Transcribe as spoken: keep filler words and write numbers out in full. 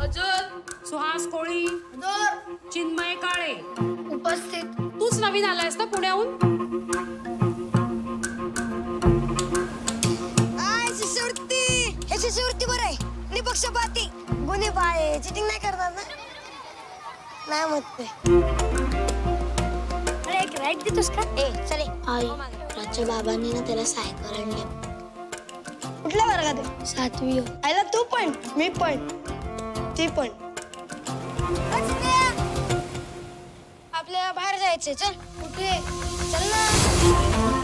हजर. सुहास कोळी हजर. चिन्मय काळे उपस्थित. तूच नवीन आलायस ना पुण्याहून? आय शिष्यवृत्ती. हे शिष्यवृत्ती बरं आहे. निपक्षपाती गुन्हे बाळे चिटिंग नाही करणार ना? नाही म्हणते. अरे एक राईट देतोस का? ए चले. आई राजच्या बाबांनी ना त्याला सायकल आणली. कुठल्या वर्गात आहे? सातवी. आयला तू पण मी पण ती पण. आपल्याला बाहेर जायचंय. चल. कुठे? चल ना.